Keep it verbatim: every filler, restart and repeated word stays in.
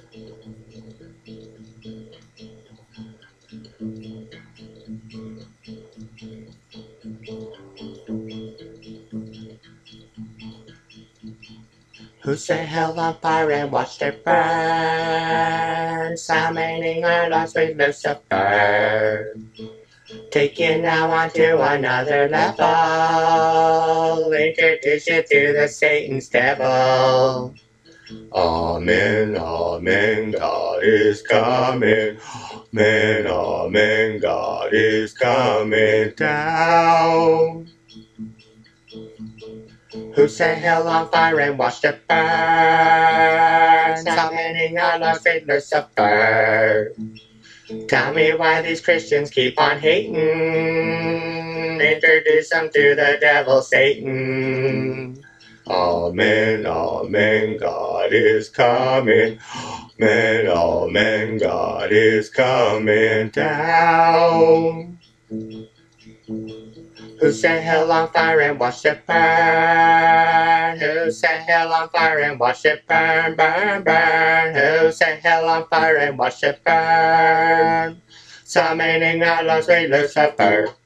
Who set hell on fire and watched it burn, summoning our lost with Lucifer, taking now onto another level, introduce you to the Satan's devil. Amen, amen, God is coming. Amen, amen, God is coming down. Who set hell on fire and watched it burn, summoning our Lord with Lucifer. Tell me why these Christians keep on hating. Introduce them to the devil Satan. Amen, amen, God is coming. Amen, amen, God is coming down. Who set hell on fire and watched it burn? Who set hell on fire and watched it burn, burn, burn? Who set hell on fire and watched it burn? Summoning our Lord with Lucifer.